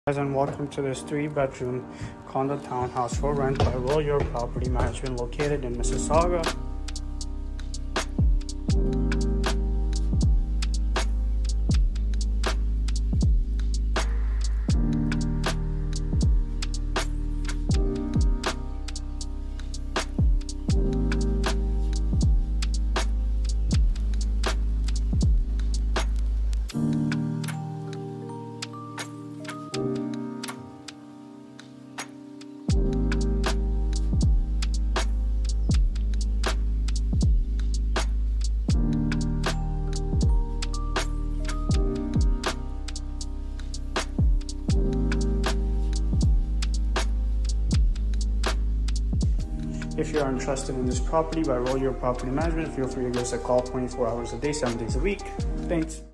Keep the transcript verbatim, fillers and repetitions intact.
Guys, and welcome to this three bedroom condo townhouse for rent by Roll Your Property Management located in Mississauga. If you are interested in this property by Roll Your Property Management, feel free to give us a call twenty-four hours a day, seven days a week. Thanks.